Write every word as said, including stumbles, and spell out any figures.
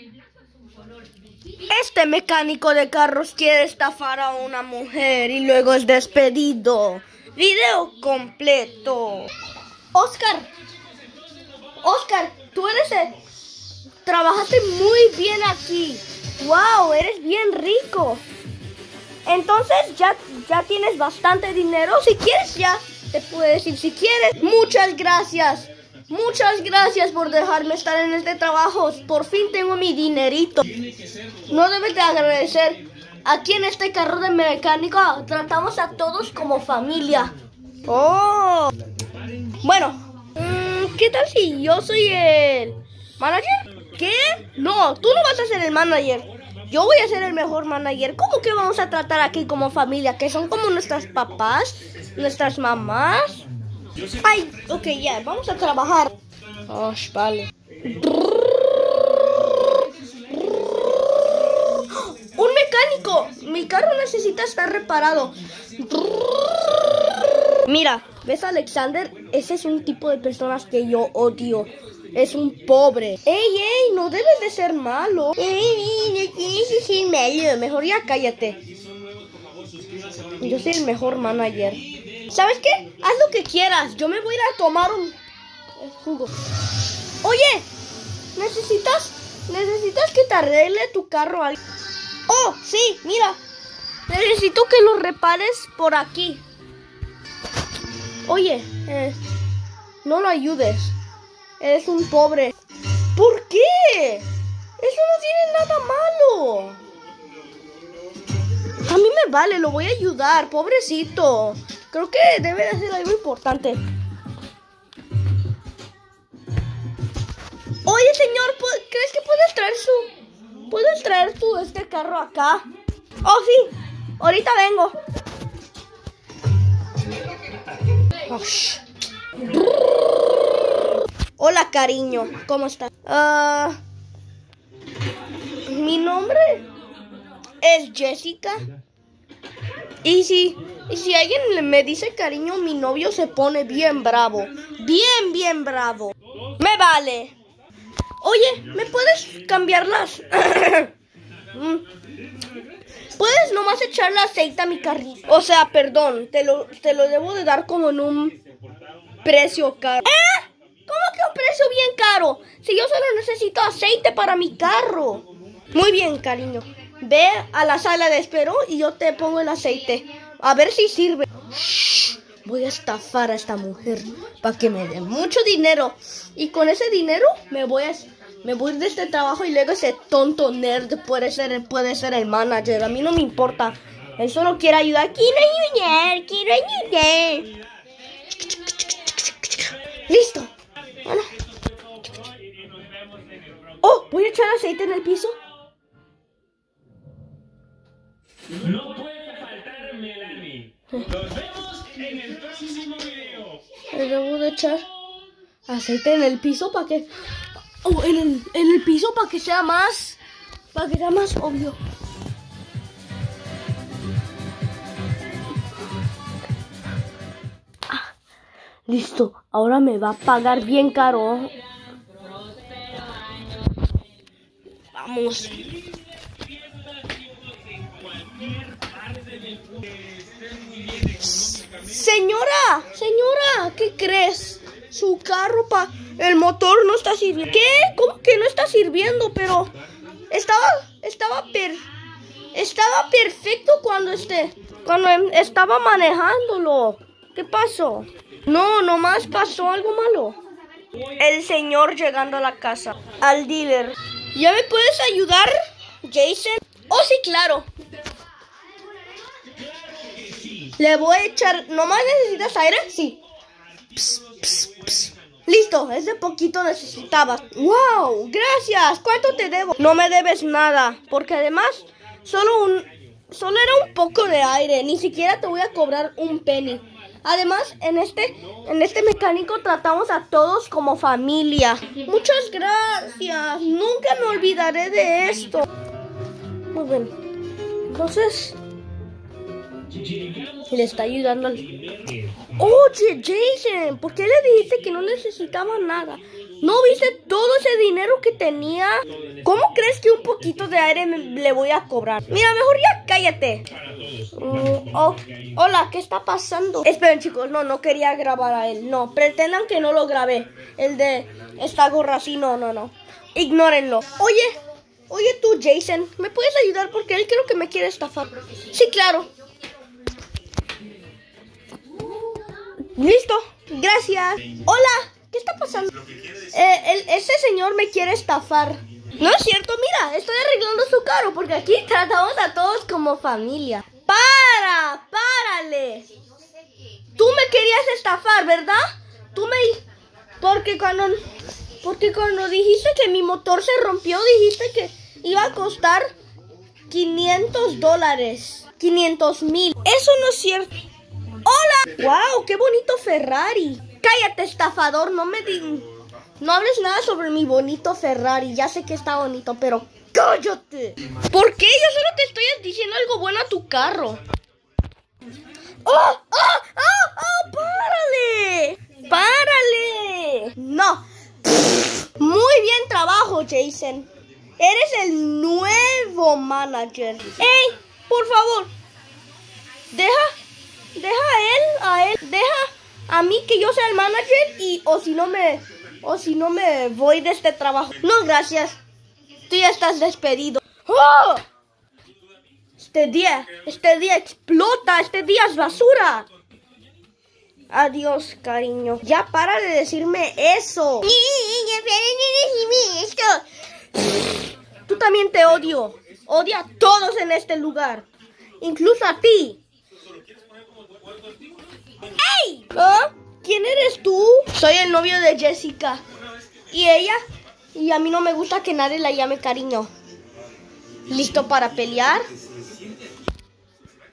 Este mecánico de carros quiere estafar a una mujer y luego es despedido. Video completo. Oscar, Oscar, tú eres el... Trabajaste muy bien aquí. Wow, eres bien rico. Entonces ya, ya tienes bastante dinero. Si quieres ya te puedo decir si quieres. Muchas gracias. Muchas gracias por dejarme estar en este trabajo. Por fin tengo mi dinerito. No debes de agradecer. Aquí en este carro de mecánico tratamos a todos como familia. Oh. Bueno, ¿qué tal si yo soy el manager? ¿Qué? No, tú no vas a ser el manager. Yo voy a ser el mejor manager. ¿Cómo que vamos a tratar aquí como familia? Que son como nuestras papás, nuestras mamás. Ay, ok, ya, vamos a trabajar. Oh, vale. ¡Un mecánico! Mi carro necesita estar reparado. Mira, ¿ves a Alexander? Ese es un tipo de personas que yo odio. Es un pobre. ¡Ey, ey! No debes de ser malo. ¡Ey, no tienes que ser malo! Mejor ya cállate. Yo soy el mejor manager. ¿Sabes qué? Haz lo que quieras. Yo me voy a ir a tomar un jugo. Oye, ¿necesitas, necesitas que te arregle tu carro? Oh, sí, mira. Necesito que lo repares por aquí. Oye, eh, no lo ayudes. Eres un pobre. ¿Por qué? Eso no tiene nada malo. A mí me vale, lo voy a ayudar, pobrecito. Creo que debe de hacer algo importante. Oye, señor, ¿crees que puedes traer su... ¿Puedes traer tu este carro acá? Oh, sí. Ahorita vengo. Oh, shh. Hola, cariño. ¿Cómo estás? Uh, mi nombre es Jessica. Y si, y si alguien me dice cariño, mi novio se pone bien bravo. Bien, bien bravo. Me vale. Oye, ¿me puedes cambiar las? ¿Puedes nomás echarle aceite a mi carrito? O sea, perdón, te lo, te lo debo de dar como en un precio caro. ¿Eh? ¿Cómo que un precio bien caro? Si yo solo necesito aceite para mi carro. Muy bien, cariño. Ve a la sala de espera y yo te pongo el aceite. A ver si sirve. Shh, voy a estafar a esta mujer para que me dé mucho dinero. Y con ese dinero me voy a... Me voy de este trabajo y luego ese tonto nerd puede ser, puede ser el manager. A mí no me importa. Él solo quiere ayudar. Quiero ayudar, quiero ayudar. Listo. Bueno. Oh, voy a echar aceite en el piso. No puede faltar Melanie. Nos vemos en el próximo video. Le debo de echar aceite en el piso para que... Oh, en el, en el piso para que sea más... Para que sea más obvio. Ah, listo. Ahora me va a pagar bien caro. Vamos. Señora, señora, ¿qué crees? Su carro pa... El motor no está sirviendo. ¿Qué? ¿Cómo que no está sirviendo? Pero estaba, estaba per, estaba perfecto cuando este, cuando estaba manejándolo. ¿Qué pasó? No, nomás pasó algo malo. El señor llegando a la casa, al dealer. ¿Ya me puedes ayudar, Jason? Oh, sí, claro. Le voy a echar. ¿Nomás necesitas aire? Sí. Pss, pss, pss. Listo, ese poquito necesitabas. ¡Wow! ¡Gracias! ¿Cuánto te debo? No me debes nada, porque además solo un solo era un poco de aire. Ni siquiera te voy a cobrar un penny. Además, en este en este mecánico tratamos a todos como familia. Muchas gracias. Nunca me olvidaré de esto. Muy bien. Entonces, le está ayudando al... Oye, Jason, ¿por qué le dijiste que no necesitaba nada? ¿No viste todo ese dinero que tenía? ¿Cómo crees que un poquito de aire me, le voy a cobrar? Mira, mejor ya cállate. Mm, oh, hola, ¿qué está pasando? Esperen, chicos, no, no quería grabar a él. No, pretendan que no lo grabé. El de esta gorra así, no, no, no. Ignórenlo. Oye, oye tú, Jason, ¿me puedes ayudar? Porque él creo que me quiere estafar. Sí, claro. Listo, gracias. Hola. ¿Qué está pasando? Eh, el, ese señor me quiere estafar. No es cierto, mira, estoy arreglando su carro porque aquí tratamos a todos como familia. ¡Para! ¡Párale! Tú me querías estafar, ¿verdad? Tú me... Porque cuando... Porque cuando dijiste que mi motor se rompió, dijiste que iba a costar quinientos dólares. quinientos mil. Eso no es cierto. ¡Hola! ¡Wow! ¡Qué bonito Ferrari! Cállate, estafador, no me di... No hables nada sobre mi bonito Ferrari. Ya sé que está bonito, pero cállate. ¿Por qué? Yo solo te estoy diciendo algo bueno a tu carro. ¡Oh! ¡Oh! ¡Oh! ¡Oh! ¡Párale! ¡Párale! No. Muy bien trabajo, Jason. Eres el nuevo manager. ¡Ey! Por favor. Deja... Deja a él, a él. Deja... A mí que yo sea el manager y o si no me o si no me voy de este trabajo. No, gracias. Tú ya estás despedido. ¡Oh! Este día, este día explota, este día es basura. Adiós, cariño. Ya para de decirme eso. Tú también te odio. Odio a todos en este lugar. Incluso a ti. ¡Ey! ¿Ah? ¿Quién eres tú? Soy el novio de Jessica. ¿Y ella? Y a mí no me gusta que nadie la llame cariño. ¿Listo para pelear?